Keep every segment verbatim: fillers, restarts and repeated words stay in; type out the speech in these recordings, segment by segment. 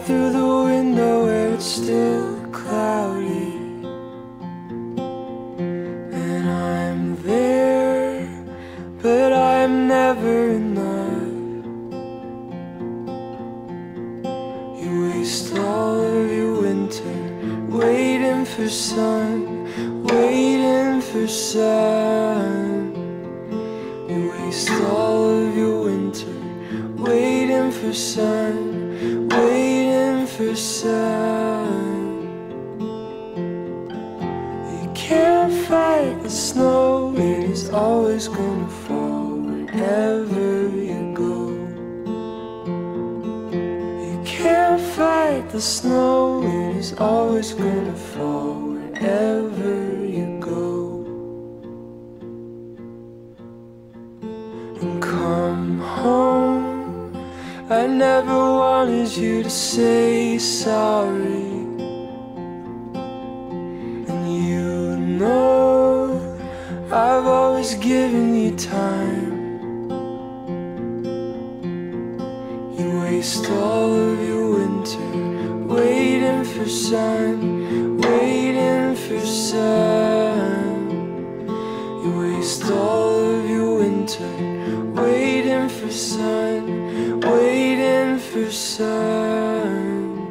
through the window where it's still cloudy, and I'm there, but I'm never enough. You waste all of your winter waiting for sun, waiting for sun. You waste all of your winter waiting for sun, waiting for sun. You can't fight the snow, it is always gonna fall wherever you go. You can't fight the snow, it is always gonna fall wherever you go. And come home, I never wanted you to say sorry. And you know I've always given you time. You waste all of your winter waiting for sun, waiting for sun. You waste all of your winter waiting for sun, waiting for sun.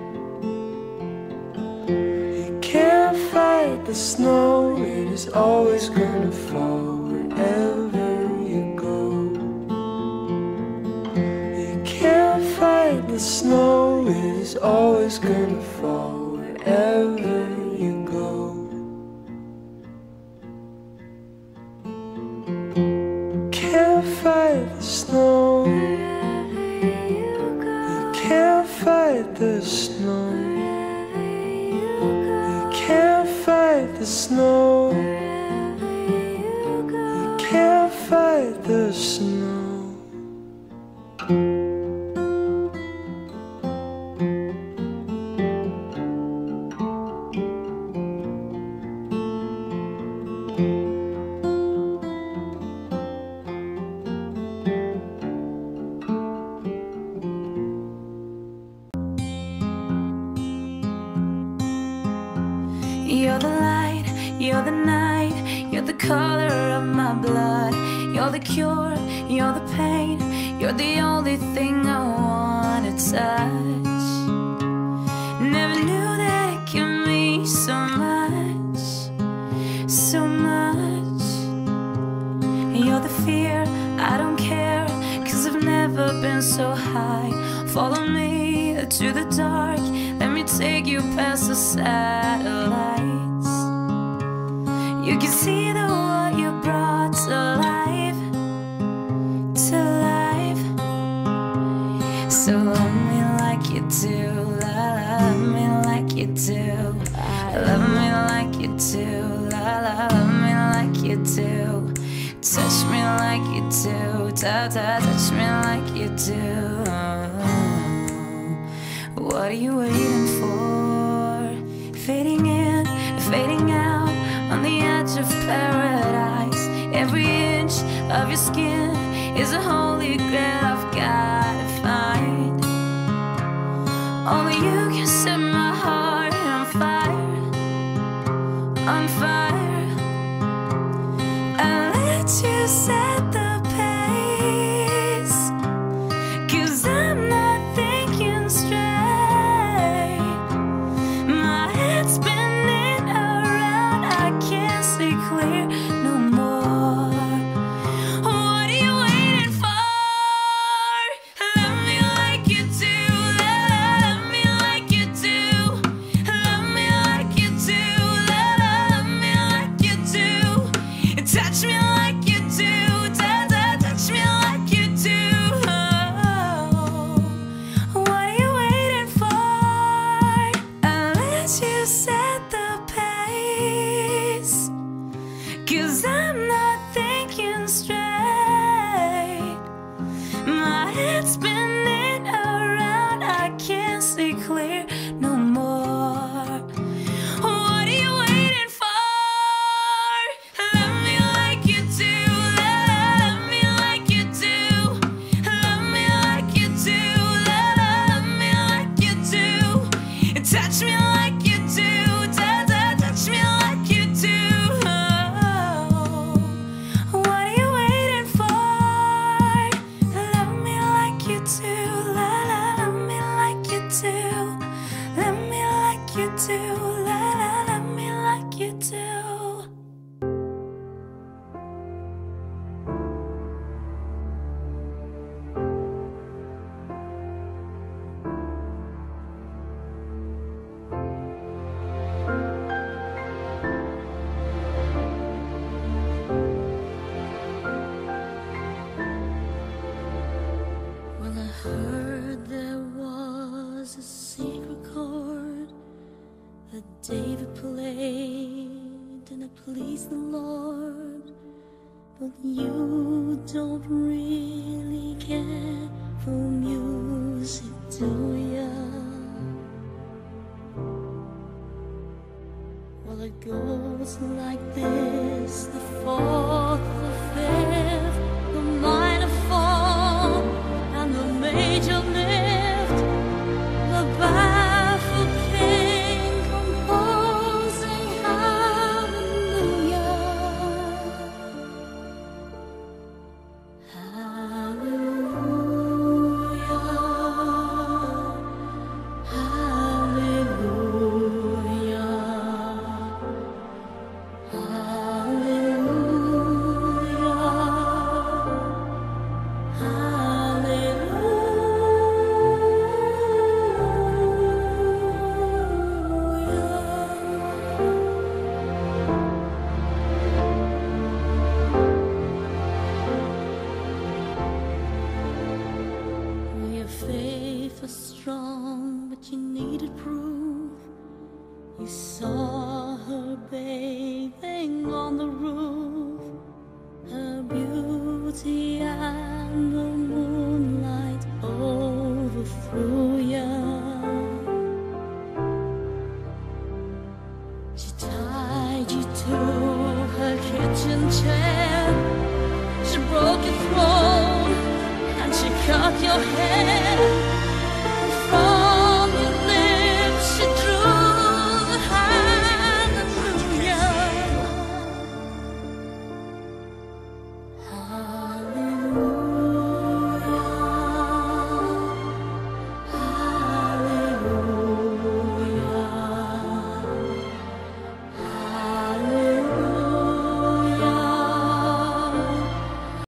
You can't fight the snow, it is always gonna fall wherever you go. You can't fight the snow, it is always gonna fall wherever you go. Can't fight the snow, you can't fight the snow, you can't fight the snow, you can't fight the snow. You're the light, you're the night, you're the color of my blood. You're the cure, you're the pain, you're the only thing I wanna touch. Never knew that it could mean so much, so much. You're the fear, I don't care, 'cause I've never been so high. Follow me to the dark, let me take you past the satellites. You can see the what you brought to life, to life. So love me like you do, love me like you do, love me like you do, love me like you do. Touch me like you do, touch me like you do. What are you waiting for? Fading in, fading out, on the edge of paradise. Every inch of your skin is a holy grail I've gotta find. Only you can set my heart on fire, on fire. I'll let you set the pace, 'cause I'm not thinking straight. My head's spinning around, I can't see clear no more. What are you waiting for? Love me like you do, love me like you do, love me like you do, love me like you do. Touch me like you do, touch me like you do. What are you waiting for? I'll let you set the pace, 'cause I'm not thinking straight. My head's spinning around, I can't see clear no more. What are you waiting for? Love me like you do, love me like you do, love me like you do, love me like you do. please the Lord, but you don't really care for music, do ya? Well, it goes like this: the fourth, the fifth, the minor fall, and the major lift. The baffled king composing hallelujah, hallelujah, hallelujah, faith was strong, but you needed proof. You saw her bathing on the roof, her beauty and the moonlight overthrew ya. She tied you to her kitchen chair, she broke your throne, and she cut your hair.